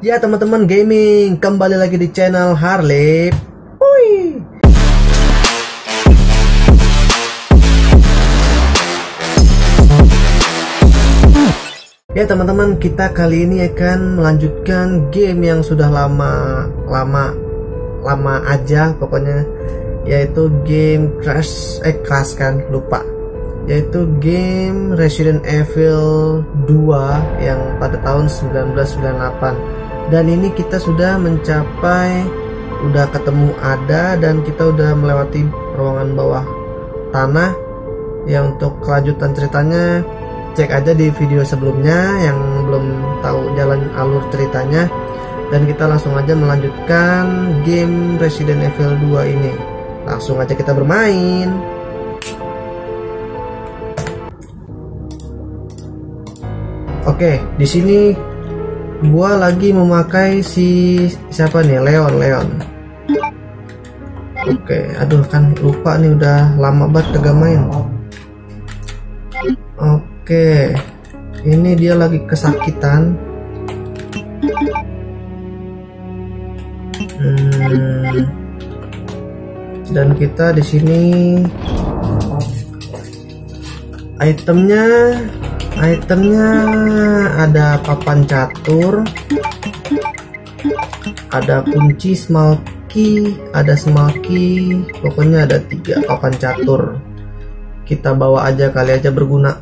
Ya teman-teman gaming, kembali lagi di channel Harley. Hui. Ya teman-teman, kita kali ini akan melanjutkan game yang sudah lama aja pokoknya, yaitu game Crash kan, lupa. Yaitu game Resident Evil 2 yang pada tahun 1998. Dan ini kita sudah mencapai, udah ketemu Ada, dan kita udah melewati ruangan bawah tanah. Ya, untuk kelanjutan ceritanya cek aja di video sebelumnya yang belum tahu jalan alur ceritanya. Dan kita langsung aja melanjutkan game Resident Evil 2 ini. Langsung aja kita bermain. Oke, di sini gua lagi memakai siapa nih? Leon. Oke, aduh kan lupa nih, udah lama banget kagak main. Oke, ini dia lagi kesakitan. Dan kita di sini itemnya ada papan catur, ada kunci, small key, pokoknya ada 3 papan catur. Kita bawa aja, kali aja berguna.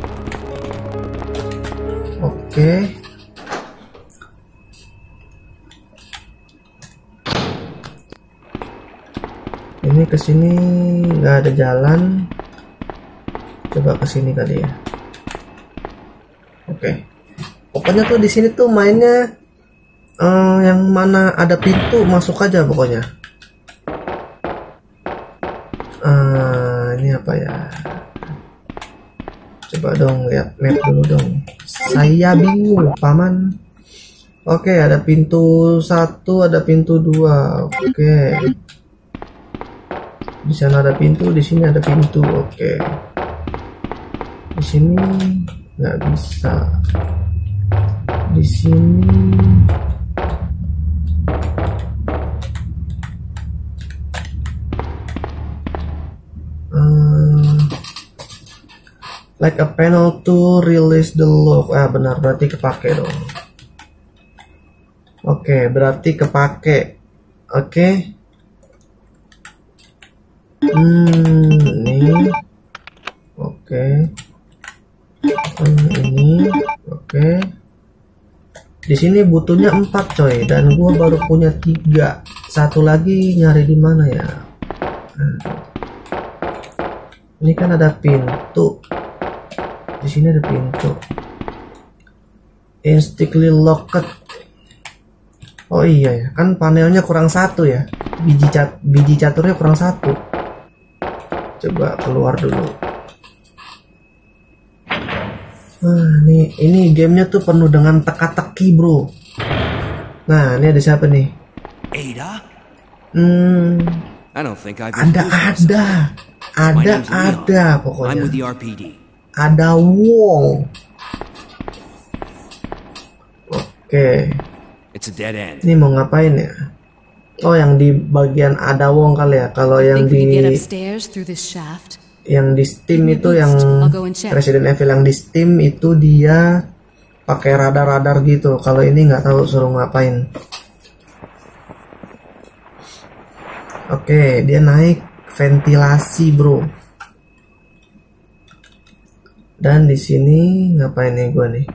Oke. Ini kesini nggak ada jalan, coba kesini kali ya. Oke, pokoknya tuh di sini tuh mainnya yang mana ada pintu masuk aja pokoknya. Ini apa ya? Coba dong lihat map dulu dong. Saya bingung, paman. Oke, ada pintu 1, ada pintu 2. Oke. Di sana ada pintu, di sini ada pintu. Oke. Di sini nggak bisa, di sini like a panel to release the lock. Benar, berarti kepake dong. Oke, berarti kepake. Oke. Ini oke. Ini oke. Di sini butuhnya 4 coy, dan gua baru punya 3. Satu lagi nyari di mana ya? Ini kan ada pintu. Di sini ada pintu. Instantly locked. Oh iya ya, kan panelnya kurang 1 ya. Biji caturnya kurang 1. Coba keluar dulu. Ini gamenya tuh penuh dengan teka-teki bro. Nah, ini ada siapa nih? Ada pokoknya. Ada Wong. Oke. Ini mau ngapain ya? Oh, yang di bagian ada Wong kali ya. Kalau yang di Steam itu, yang Resident Evil yang di Steam itu dia pakai radar gitu. Kalau ini nggak tahu suruh ngapain. Oke, dia naik ventilasi bro. Dan di sini ngapain nih gua nih?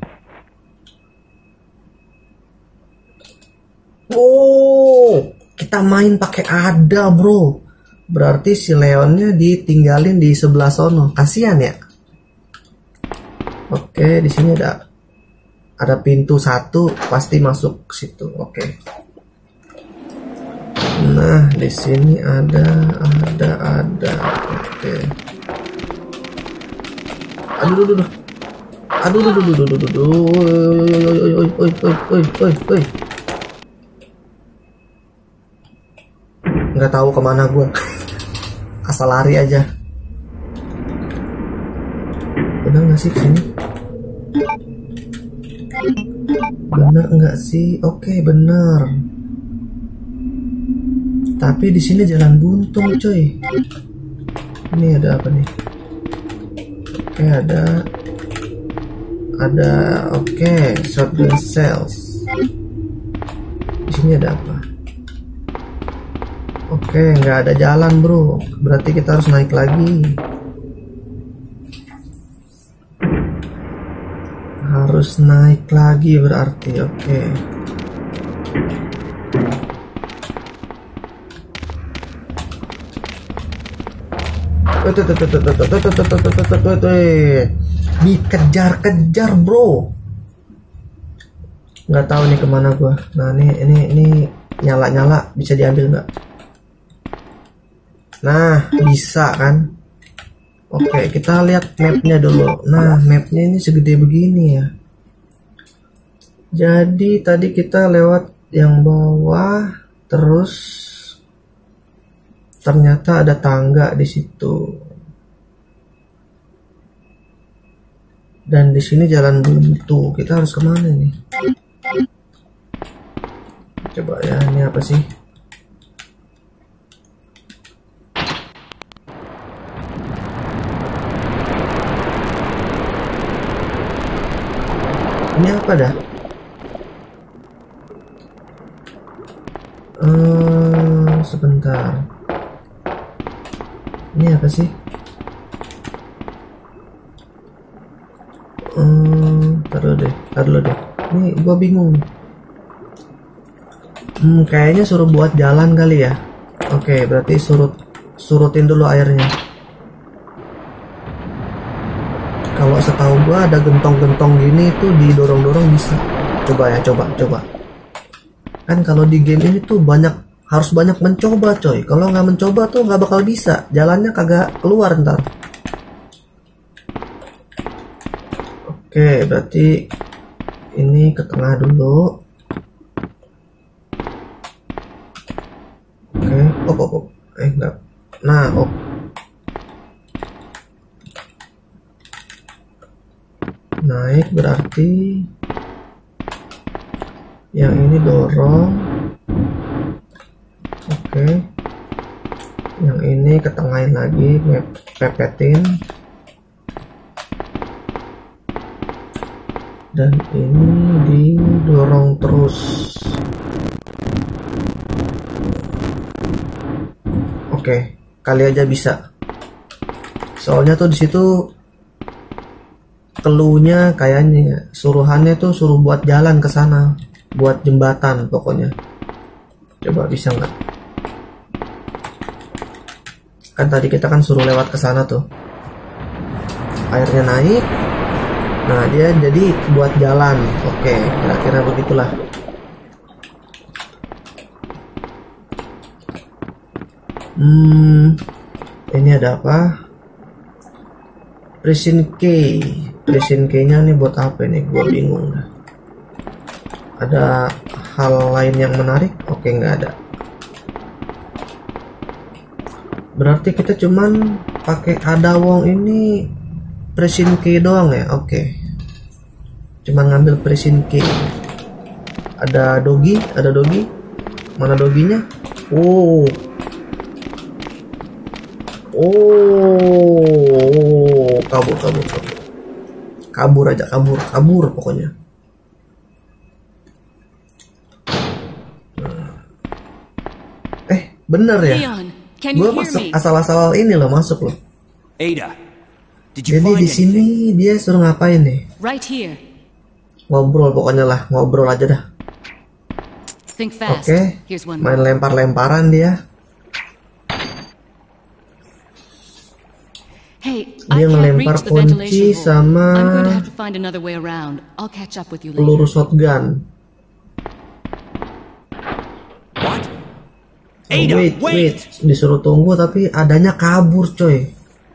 Oh, kita main pakai Ada bro. Berarti si Leonnya ditinggalin di sebelah sono. Kasihan ya. Oke, di sini ada pintu 1, pasti masuk ke situ. Oke. Nah, di sini ada. Oke. Aduh. Nggak tahu kemana gue. Asal lari aja. Benar nggak sih kesini? Bener nggak sih? Oke, bener. Tapi di sini jalan buntung, coy. Ini ada apa nih? Oke, ada oke, shotgun shells. Di sini ada apa? Oke, nggak ada jalan, bro. Berarti kita harus naik lagi. Harus naik lagi berarti. Oke. Dikejar-kejar, bro. Nggak tahu nih kemana gua. Nah, ini nyala-nyala, bisa diambil nggak? Nah, bisa kan? Oke, kita lihat mapnya dulu. Nah, mapnya ini segede begini ya. Jadi tadi kita lewat yang bawah, terus ternyata ada tangga di situ. Dan di sini jalan buntu. Kita harus kemana nih? Coba ya, ini apa sih? Ini apa dah? Sebentar. Ini apa sih? Taruh deh. Ini gua bingung. Kayaknya suruh buat jalan kali ya. Oke, berarti surutin dulu airnya. Kalau setahu gua ada gentong-gentong gini tuh didorong-dorong bisa. Coba ya, coba. Kan kalau di game ini tuh harus banyak mencoba, coy. Kalau nggak mencoba tuh nggak bakal bisa. Jalannya kagak keluar ntar. Oke, berarti ini ke tengah dulu. Oke, enggak. Nah, naik berarti yang ini dorong. Oke, yang ini ketengahin lagi, pepetin. Dan ini didorong terus. Oke, kali aja bisa. Soalnya tuh di situ cluenya kayaknya suruhannya tuh suruh buat jalan ke sana, buat jembatan pokoknya. Coba bisa nggak? Kan tadi kita kan suruh lewat ke sana tuh. Airnya naik. Nah, dia jadi buat jalan. Oke, kira-kira begitulah. Ini ada apa? Prison key. Prison key-nya nih buat apa nih? Gua bingung dah. Ada hal lain yang menarik? Oke, nggak ada. Berarti kita cuman pakai ada wong ini prison key doang ya. Oke. Cuman ngambil prison key. Ada dogi. Mana doginya? Kabur pokoknya. Bener ya. Gue masuk asal-asal ini loh, masuk loh. Ada, jadi di sini dia suruh ngapain nih? Right here. Ngobrol pokoknya lah, ngobrol aja dah. Oke, main lempar-lemparan dia. Dia ngelempar kunci sama peluru shotgun. Wait, disuruh tunggu tapi adanya kabur, coy.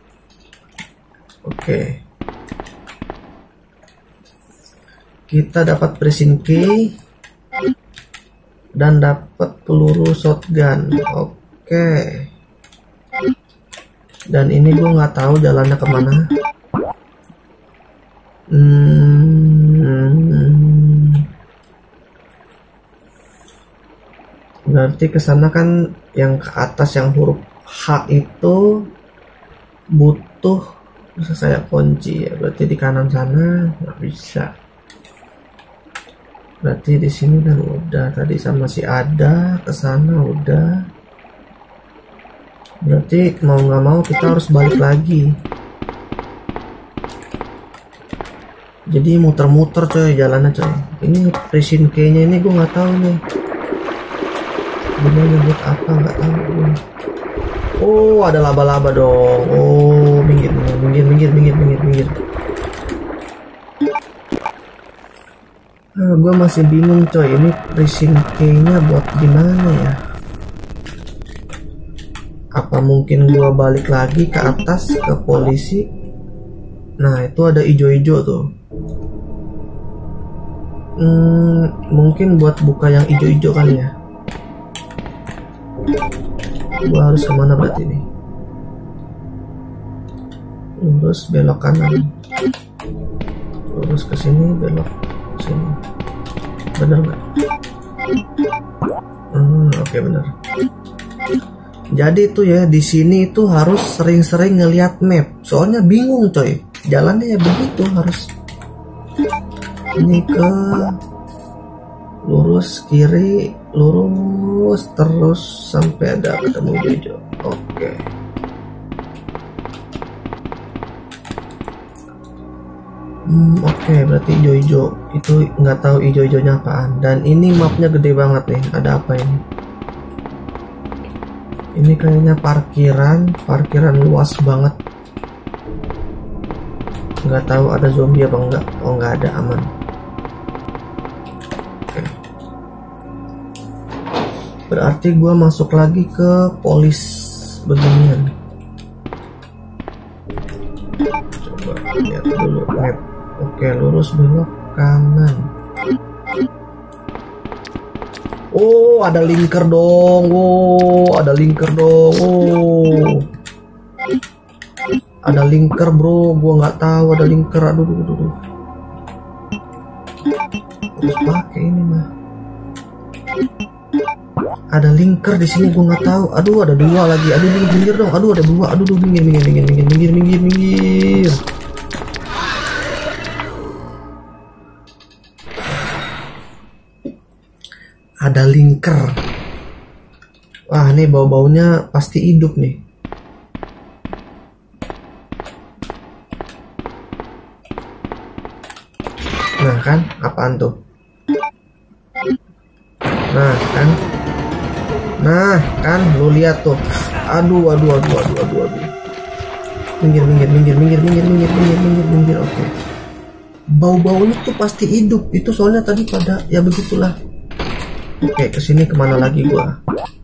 Oke. Kita dapat prison key dan dapat peluru shotgun. Oke. Dan ini gue nggak tahu jalannya kemana. Berarti ke sana kan yang ke atas yang huruf H itu butuh bisa saya kunci ya. Berarti di kanan sana nggak bisa. Berarti di sini kan udah tadi sama si ada ke sana udah. Berarti mau nggak mau kita harus balik lagi. Jadi muter-muter coy jalannya coy. Ini prison key-nya ini gue nggak tahu nih. Gimana nyebut apa nggak tahu gue. Oh ada laba-laba dong. Oh minggir. Gue masih bingung coy, ini prison key-nya buat gimana ya? Apa mungkin gue balik lagi ke atas ke polisi? Nah itu ada ijo-ijo tuh. Mungkin buat buka yang ijo-ijo kali ya. Gue harus kemana berarti nih? Lurus belok kanan. Lurus ke sini belok sini. Bener nggak? Oke, bener. Jadi itu ya di sini itu harus sering-sering ngelihat map. Soalnya bingung coy. Jalannya ya begitu harus. Ini ke lurus kiri, lurus terus sampai ada ketemu hijau. Oke. Oke, berarti hijau-hijau itu nggak tahu hijau-hijaunya apaan. Dan ini mapnya gede banget nih. Ada apa ini? Ini kayaknya parkiran luas banget. Nggak tahu ada zombie apa enggak. Oh nggak ada, aman. Oke. Berarti gua masuk lagi ke polis beginian. Coba lihat dulu map. Oke, lurus belok kanan. Oh, ada linker dong. Oh, ada linker dong. Oh. Ada linker, bro. Gua nggak tahu ada linker. Aduh. Terus pakai ini mah. Ada linker di sini, gua nggak tahu. Aduh, ada dua lagi. Aduh, minggir dong. Aduh, ada dua. Aduh, minggir. Ada linker. Wah, nih bau-baunya pasti hidup nih. Nah kan, apaan tuh? Nah kan, lu lihat tuh. Aduh. Minggir. Oke. Bau-baunya tuh pasti hidup. Itu soalnya tadi pada ya begitulah. Oke, kesini kemana lagi gua?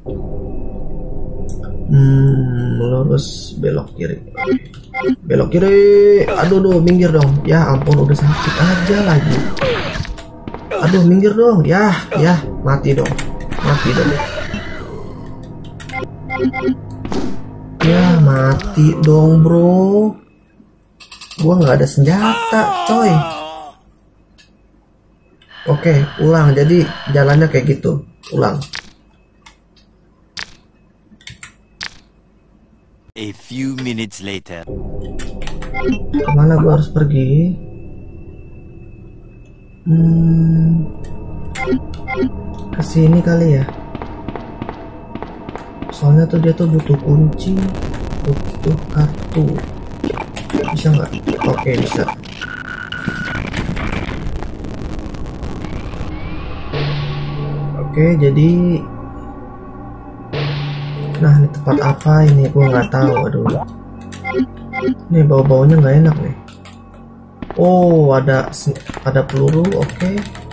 Lurus belok kiri. Belok kiri. Aduh, minggir dong. Ya ampun, udah sakit aja lagi. Aduh, minggir dong. Ya, mati dong. Ya, mati dong, bro. Gua nggak ada senjata, coy. Oke, ulang. Jadi jalannya kayak gitu. Ulang. A few minutes later. Kemana gua harus pergi? Kesini kali ya. Soalnya tuh dia tuh butuh kunci, butuh kartu. Bisa nggak? Oke, bisa. Oke, jadi nah ini tempat apa ini? Gue nggak tahu. Aduh, ini bau-baunya nggak enak nih. Oh, ada peluru. Oke,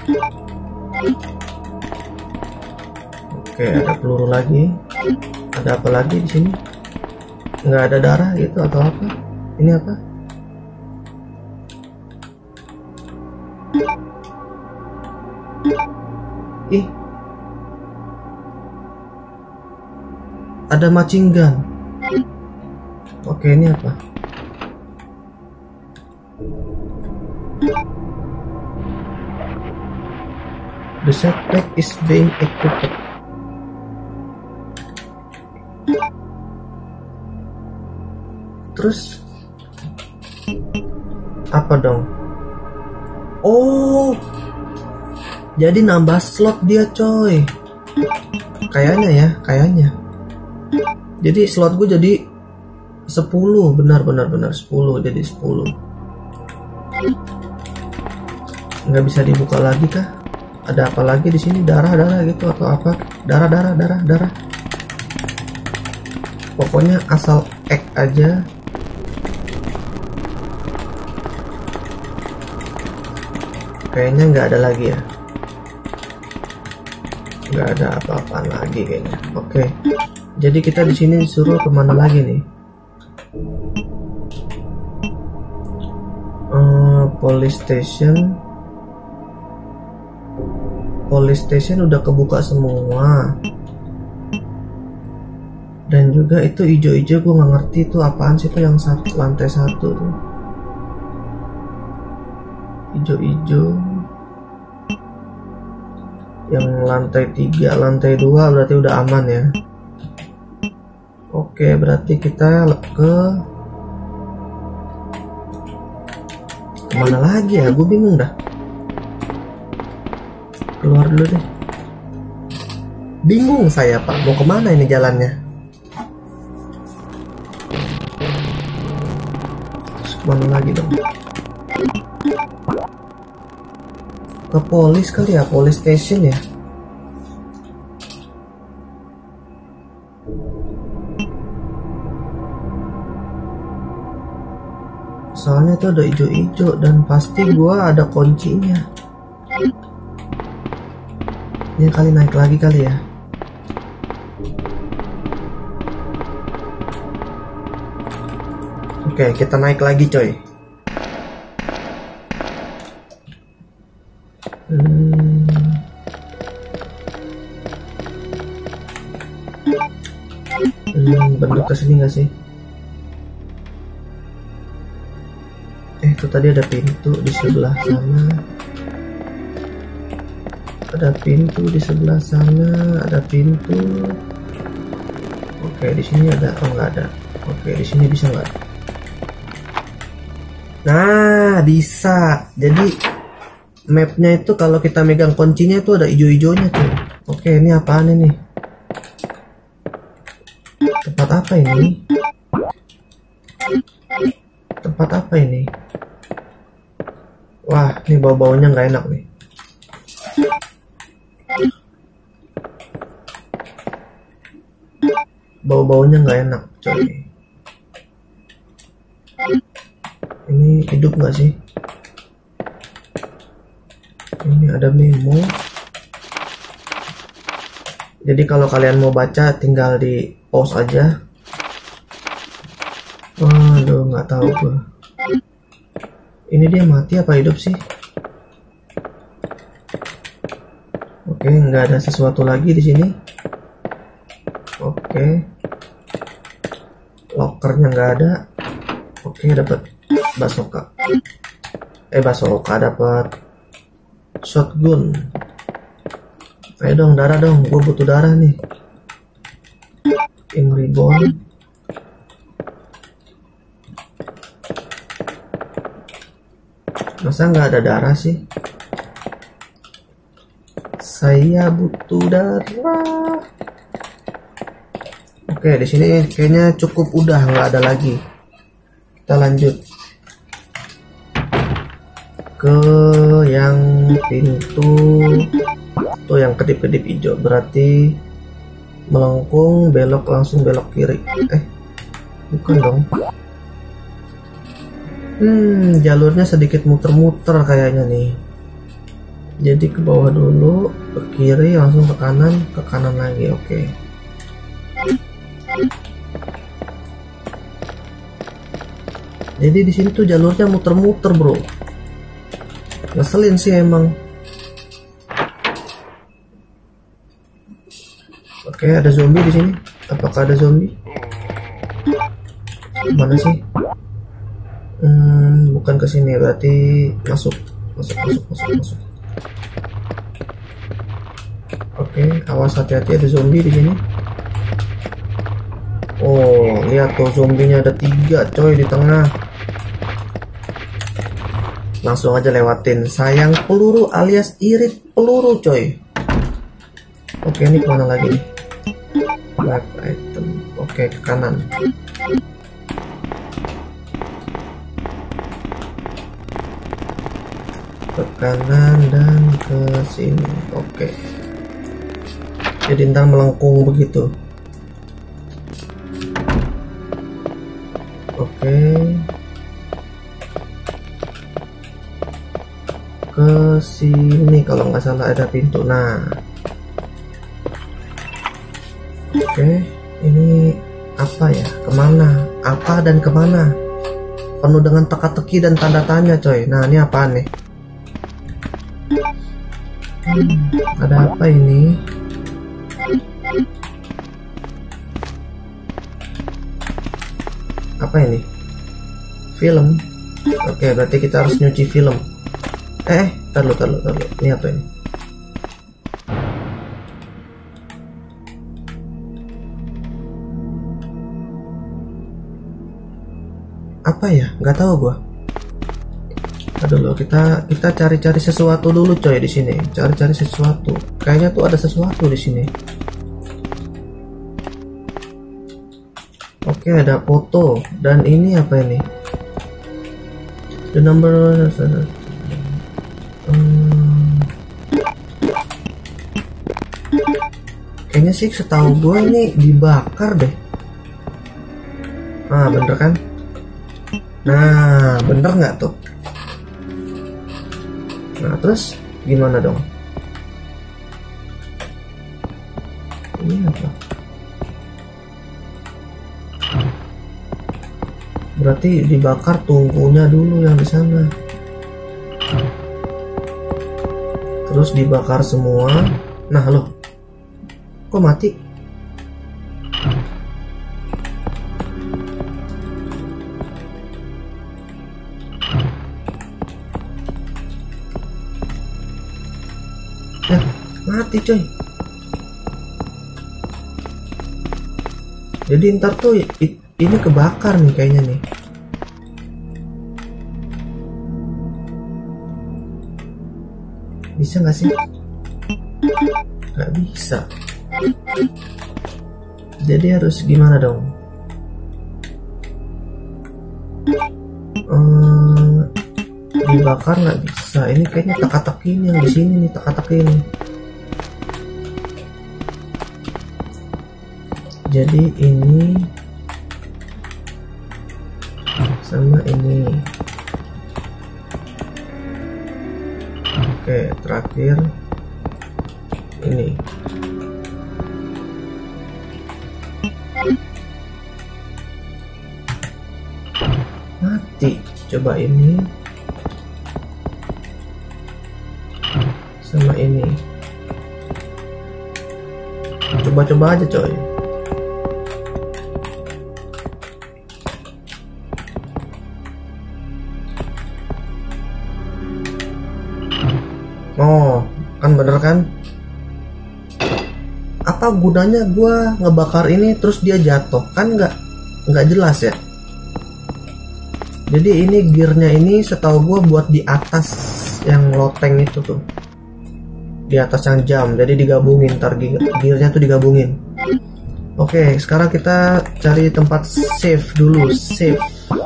ada peluru lagi. Ada apa lagi di sini? Nggak ada darah gitu atau apa? Ini apa? Ih, ada machine gun. Oke, ini apa? The setback is being equipped. Terus apa dong? Oh, jadi nambah slot dia coy. Kayaknya ya, kayaknya. Jadi slot gue jadi 10, benar 10, jadi 10. Nggak bisa dibuka lagi kah? Ada apa lagi di sini? Darah gitu atau apa? Darah. Pokoknya asal X aja. Kayaknya nggak ada lagi ya. Nggak ada apa-apaan lagi kayaknya. Oke. Jadi kita di sini disuruh kemana lagi nih? Police station udah kebuka semua. Dan juga itu hijau-hijau gue nggak ngerti itu apaan sih, itu yang lantai 1 tuh. Hijau-hijau. Yang lantai 3, lantai 2 berarti udah aman ya. Oke, berarti kita ke kemana lagi ya? Gue bingung dah. Keluar dulu deh. Bingung saya pak, mau kemana ini jalannya? Terus kemana lagi dong? Ke polis kali ya, police station ya. Soalnya itu ada hijau-hijau dan pasti gua ada kuncinya. Ini kali naik lagi kali ya. Oke, kita naik lagi coy. Bener kesini nggak sih? Itu tadi ada pintu di sebelah sana. Ada pintu di sebelah sana. Ada pintu. Oke, di sini ada. Oh, nggak ada. Oke, di sini bisa nggak? Nah, bisa. Jadi mapnya itu kalau kita megang kuncinya itu ada hijau-hijaunya tuh. Oke, ini apaan ini? Tempat apa ini? Tempat apa ini? Wah, ini bau-baunya nggak enak nih. Bau-baunya nggak enak, coy. Ini hidup nggak sih? Ini ada memo. Jadi kalau kalian mau baca tinggal di pause aja. Waduh, nggak tahu gua. Ini dia mati apa hidup sih? Oke, nggak ada sesuatu lagi di sini. Oke, lokernya nggak ada. Oke, dapat basoka. Basoka dapat shotgun. Ayo dong, darah dong, gue butuh darah nih. Ink ribbon. Masa nggak ada darah sih? Saya butuh darah. Oke, di sini kayaknya cukup, udah nggak ada lagi. Kita lanjut ke yang pintu tuh yang kedip-kedip hijau, berarti melengkung, belok, langsung belok kiri. Bukan dong. Jalurnya sedikit muter-muter kayaknya nih. Jadi ke bawah dulu, ke kiri, langsung ke kanan lagi. Oke. Jadi di sini tuh jalurnya muter-muter, bro. Ngeselin sih emang. Oke, ada zombie di sini. Apakah ada zombie? Mana sih? Bukan ke sini, berarti masuk. Oke, awas, hati-hati, ada zombie di sini. Oh, lihat tuh zombinya ada 3 coy di tengah. Langsung aja lewatin. Sayang peluru alias irit peluru coy. Oke, ini kemana lagi nih? Left item. Oke, ke kanan. Ke kanan dan ke sini. Oke. Jadi ntar melengkung begitu. Oke. Ke sini kalau nggak salah ada pintu. Nah. Oke, ini apa ya? Kemana? Apa dan kemana? Penuh dengan teka-teki dan tanda tanya coy. Nah, ini apaan nih? Ada apa ini? Apa ini? Film. Oke, berarti kita harus nyuci film. Taruh. Ini apa ini? Apa ya? Nggak tahu gua. Dulu kita cari-cari sesuatu dulu coy di sini. Cari-cari sesuatu. Kayaknya tuh ada sesuatu di sini. Oke, ada foto dan ini apa ini? The number. Kayaknya sih setahu gue ini dibakar deh. Ah, bener kan? Nah, bener nggak tuh? Nah, terus gimana dong? Ini apa? Berarti dibakar tungkunya dulu yang di sana. Terus dibakar semua. Nah, loh. Kok mati? Mati coy. Jadi ntar tuh ini kebakar nih kayaknya nih. Bisa nggak sih? Nggak bisa. Jadi harus gimana dong? Dibakar nggak bisa. Ini kayaknya teka-teki yang di sini nih, teka-teki ini. Jadi ini sama ini. Oke, terakhir ini. Mati. Coba ini sama ini. Coba-coba aja coy. Oh, kan bener kan? Apa gunanya gua ngebakar ini terus dia jatuh? Kan nggak jelas ya. Jadi ini gearnya ini setahu gua buat di atas yang loteng itu tuh. Di atas yang jam. Jadi digabungin, ntar gearnya tuh digabungin. Oke, sekarang kita cari tempat save dulu. Save.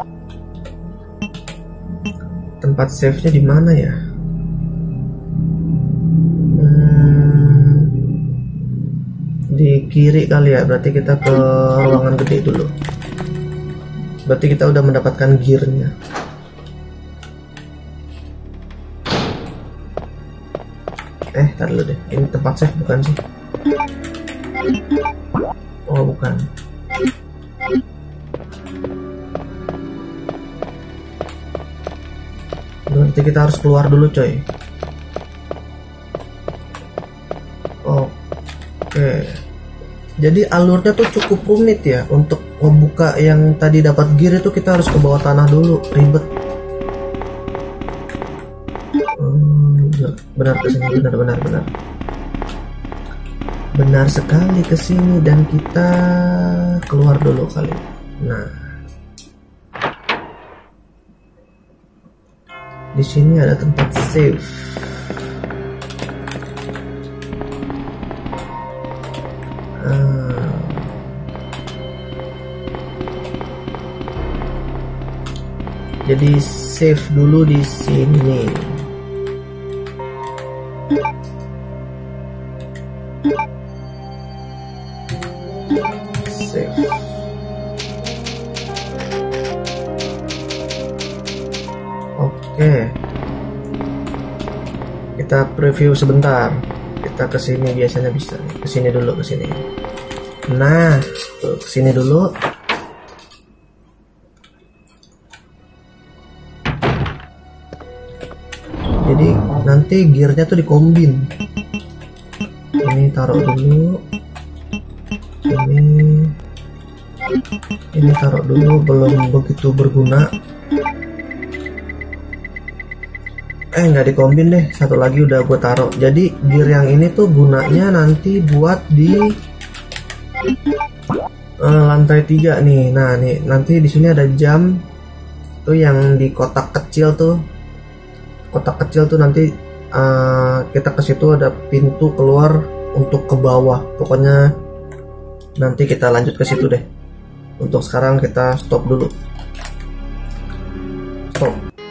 Tempat save-nya di mana ya? Di kiri kali ya, berarti kita ke ruangan gede dulu. Berarti kita udah mendapatkan gearnya. Tar dulu deh, ini tempat save bukan sih? Oh bukan. Berarti kita harus keluar dulu coy. Oke. Jadi alurnya tuh cukup rumit ya. Untuk membuka yang tadi dapat gear itu kita harus ke bawah tanah dulu. Ribet. Benar kesini, benar. Benar sekali, ke sini dan kita keluar dulu kali. Nah, di sini ada tempat save. Jadi save dulu di sini. Save. Oke. Kita preview sebentar. Kita ke sini biasanya bisa. Ke sini dulu, ke sini. Nah, tuh ke sini dulu. Jadi nanti gearnya tuh dikombin. Ini taruh dulu. Ini taruh dulu, belum begitu berguna. Nggak dikombin deh, satu lagi udah gue taruh. Jadi gear yang ini tuh gunanya nanti buat di lantai 3 nih. Nah nih, nanti di sini ada jam tuh yang di kotak kecil tuh. Kotak kecil tuh nanti kita ke situ ada pintu keluar untuk ke bawah. Pokoknya nanti kita lanjut ke situ deh. Untuk sekarang kita stop dulu. Stop.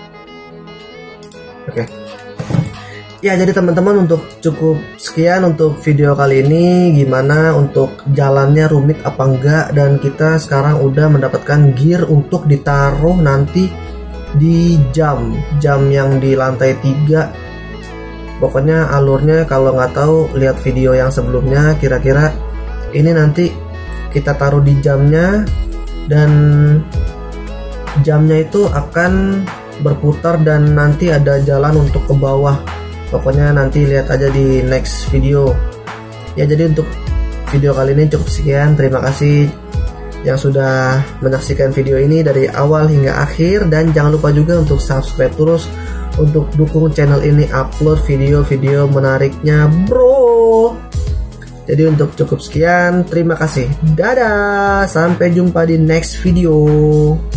Oke. Ya, jadi teman-teman, untuk cukup sekian untuk video kali ini. Gimana untuk jalannya, rumit apa enggak? Dan kita sekarang udah mendapatkan gear untuk ditaruh nanti di jam yang di lantai 3. Pokoknya alurnya kalau nggak tahu, lihat video yang sebelumnya. Kira-kira ini nanti kita taruh di jamnya, dan jamnya itu akan berputar dan nanti ada jalan untuk ke bawah. Pokoknya nanti lihat aja di next video. Ya, jadi untuk video kali ini cukup sekian. Terima kasih yang sudah menyaksikan video ini dari awal hingga akhir, dan jangan lupa juga untuk subscribe terus untuk dukung channel ini upload video-video menariknya, bro. Jadi untuk cukup sekian, terima kasih. Dadah, sampai jumpa di next video.